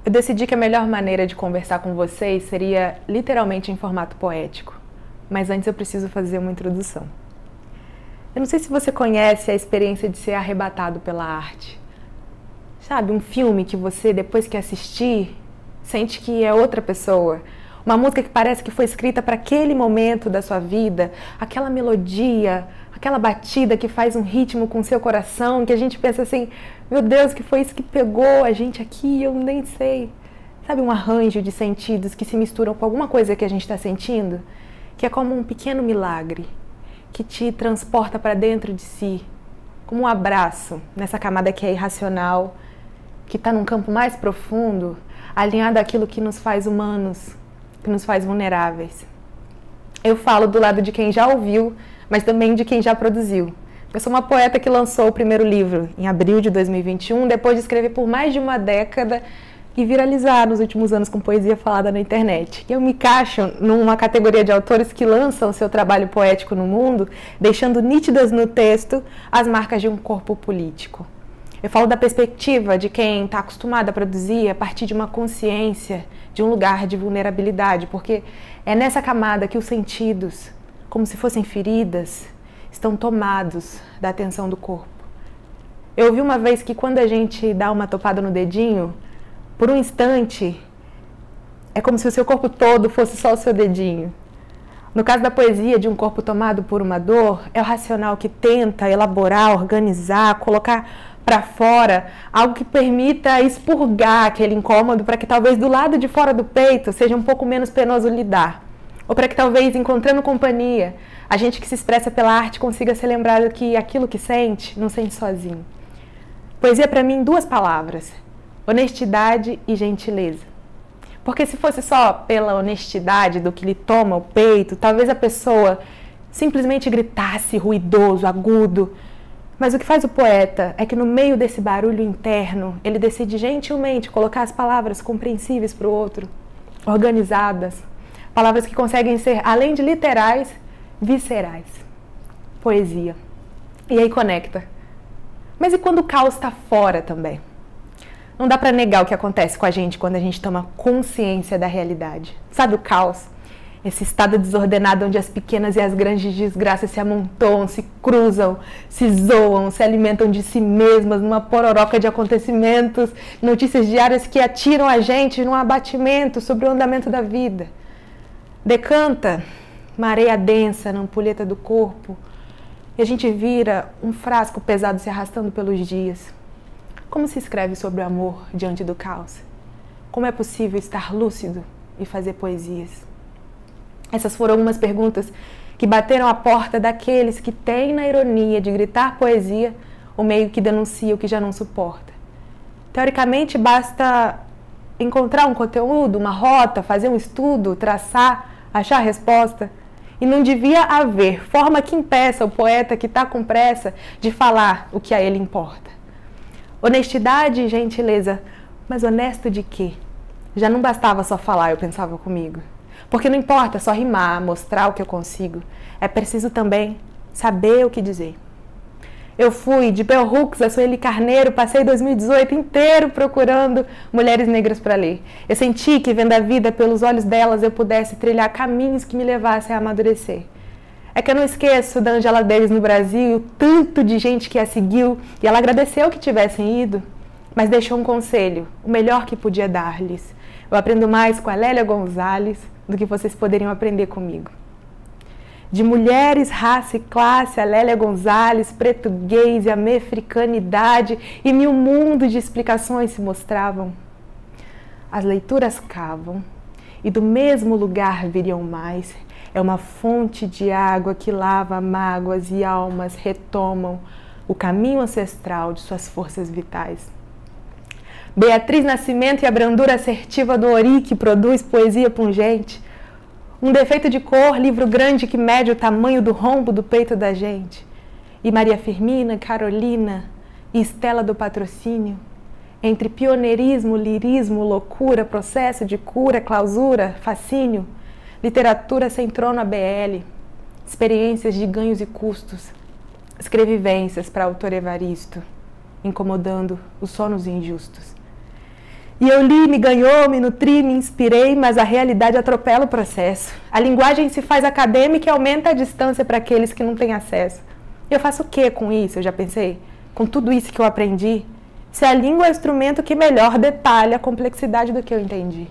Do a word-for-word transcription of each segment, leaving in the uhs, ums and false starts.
Eu decidi que a melhor maneira de conversar com vocês seria literalmente em formato poético, mas antes eu preciso fazer uma introdução. Eu não sei se você conhece a experiência de ser arrebatado pela arte. Sabe, um filme que você, depois que assistir, sente que é outra pessoa. Uma música que parece que foi escrita para aquele momento da sua vida, aquela melodia, aquela batida que faz um ritmo com o seu coração, que a gente pensa assim, meu Deus, que foi isso que pegou a gente aqui, eu nem sei. Sabe, um arranjo de sentidos que se misturam com alguma coisa que a gente está sentindo, que é como um pequeno milagre, que te transporta para dentro de si, como um abraço nessa camada que é irracional, que está num campo mais profundo, alinhado àquilo que nos faz humanos, que nos faz vulneráveis. Eu falo do lado de quem já ouviu, mas também de quem já produziu. Eu sou uma poeta que lançou o primeiro livro em abril de dois mil e vinte e um, depois de escrever por mais de uma década e viralizar nos últimos anos com poesia falada na internet. Eu me encaixo numa categoria de autores que lançam seu trabalho poético no mundo, deixando nítidas no texto as marcas de um corpo político. Eu falo da perspectiva de quem está acostumado a produzir a partir de uma consciência, de um lugar de vulnerabilidade, porque é nessa camada que os sentidos, como se fossem feridas, estão tomados da atenção do corpo. Eu ouvi uma vez que quando a gente dá uma topada no dedinho, por um instante, é como se o seu corpo todo fosse só o seu dedinho. No caso da poesia, de um corpo tomado por uma dor, é o racional que tenta elaborar, organizar, colocar para fora algo que permita expurgar aquele incômodo para que talvez do lado de fora do peito seja um pouco menos penoso lidar. Ou para que talvez, encontrando companhia, a gente que se expressa pela arte consiga ser lembrado que aquilo que sente, não sente sozinho. Poesia para mim, duas palavras: honestidade e gentileza. Porque se fosse só pela honestidade do que lhe toma o peito, talvez a pessoa simplesmente gritasse ruidoso, agudo. Mas o que faz o poeta é que no meio desse barulho interno, ele decide gentilmente colocar as palavras compreensíveis para o outro, organizadas, palavras que conseguem ser, além de literais, viscerais. Poesia. E aí conecta. Mas e quando o caos está fora também? Não dá para negar o que acontece com a gente quando a gente toma consciência da realidade. Sabe o caos? Esse estado desordenado onde as pequenas e as grandes desgraças se amontoam, se cruzam, se zoam, se alimentam de si mesmas numa pororoca de acontecimentos, notícias diárias que atiram a gente num abatimento sobre o andamento da vida. Decanta uma areia densa na ampulheta do corpo e a gente vira um frasco pesado se arrastando pelos dias. Como se escreve sobre o amor diante do caos? Como é possível estar lúcido e fazer poesias? Essas foram algumas perguntas que bateram a porta daqueles que têm na ironia de gritar poesia o meio que denuncia o que já não suporta. Teoricamente, basta encontrar um conteúdo, uma rota, fazer um estudo, traçar, achar a resposta. E não devia haver forma que impeça o poeta que está com pressa de falar o que a ele importa. Honestidade e gentileza, mas honesto de quê? Já não bastava só falar, eu pensava comigo. Porque não importa só rimar, mostrar o que eu consigo. É preciso também saber o que dizer. Eu fui de Bell Hooks a Sueli Carneiro, passei dois mil e dezoito inteiro procurando mulheres negras para ler. Eu senti que, vendo a vida pelos olhos delas, eu pudesse trilhar caminhos que me levassem a amadurecer. É que eu não esqueço da Angela Davis no Brasil e o tanto de gente que a seguiu, e ela agradeceu que tivessem ido, mas deixou um conselho, o melhor que podia dar-lhes. Eu aprendo mais com a Lélia Gonzalez do que vocês poderiam aprender comigo. De mulheres, raça e classe, a Lélia Gonzalez, português e a mefricanidade e mil mundos de explicações se mostravam. As leituras cavam e do mesmo lugar viriam mais. É uma fonte de água que lava mágoas e almas retomam o caminho ancestral de suas forças vitais. Beatriz Nascimento e a brandura assertiva do Ori, que produz poesia pungente. Um defeito de cor, livro grande que mede o tamanho do rombo do peito da gente. E Maria Firmina, Carolina e Estela do Patrocínio. Entre pioneirismo, lirismo, loucura, processo de cura, clausura, fascínio. Literatura sem trono A B L. Experiências de ganhos e custos. Escrevivências para autor Evaristo, incomodando os sonos injustos. E eu li, me ganhou, me nutri, me inspirei, mas a realidade atropela o processo. A linguagem se faz acadêmica e aumenta a distância para aqueles que não têm acesso. E eu faço o que com isso? Eu já pensei? Com tudo isso que eu aprendi? Se a língua é o instrumento que melhor detalha a complexidade do que eu entendi.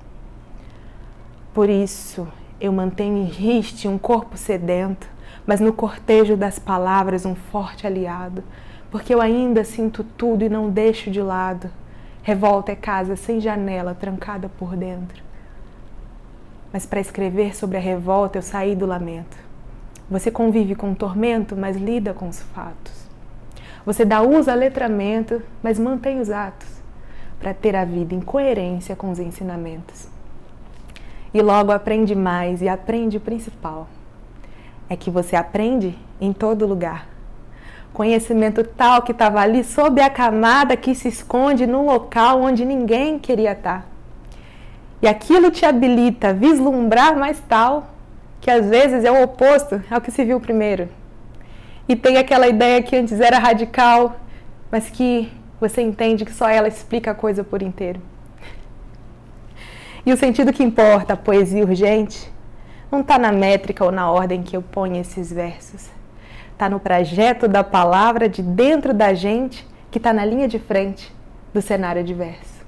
Por isso, eu mantenho em riste um corpo sedento, mas no cortejo das palavras um forte aliado, porque eu ainda sinto tudo e não deixo de lado. Revolta é casa sem janela, trancada por dentro. Mas para escrever sobre a revolta eu saí do lamento. Você convive com o tormento, mas lida com os fatos. Você dá uso ao letramento, mas mantém os atos, para ter a vida em coerência com os ensinamentos. E logo aprende mais e aprende o principal. É que você aprende em todo lugar. Conhecimento tal que estava ali sob a camada que se esconde num local onde ninguém queria estar. E aquilo te habilita a vislumbrar mais tal, que às vezes é o oposto ao que se viu primeiro. E tem aquela ideia que antes era radical, mas que você entende que só ela explica a coisa por inteiro. E o sentido que importa, a poesia urgente, não está na métrica ou na ordem que eu ponho esses versos. Está no projeto da palavra de dentro da gente que está na linha de frente do cenário adverso.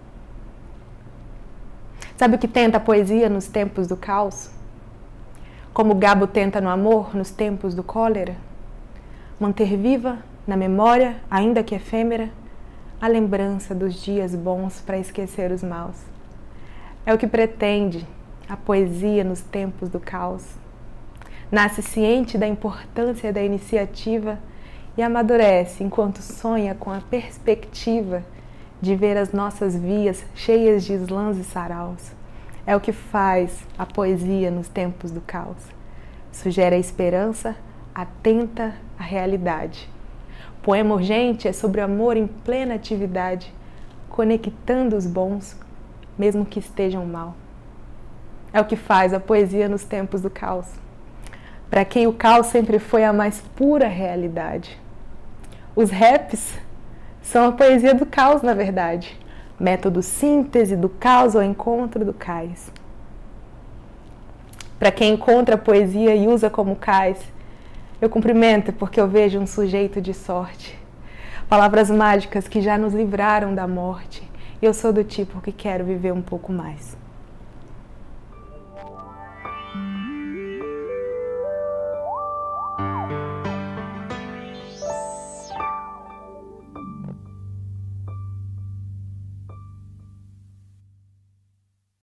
Sabe o que tenta a poesia nos tempos do caos? Como o Gabo tenta no amor nos tempos do cólera? Manter viva, na memória, ainda que efêmera, a lembrança dos dias bons para esquecer os maus. É o que pretende a poesia nos tempos do caos. Nasce ciente da importância da iniciativa e amadurece enquanto sonha com a perspectiva de ver as nossas vias cheias de slams e saraus. É o que faz a poesia nos tempos do caos. Sugere a esperança, atenta à realidade. Poema urgente é sobre o amor em plena atividade, conectando os bons, mesmo que estejam mal. É o que faz a poesia nos tempos do caos. Para quem o caos sempre foi a mais pura realidade. Os raps são a poesia do caos, na verdade. Método síntese do caos ao encontro do cais. Para quem encontra a poesia e usa como cais, eu cumprimento porque eu vejo um sujeito de sorte. Palavras mágicas que já nos livraram da morte. Eu sou do tipo que quero viver um pouco mais.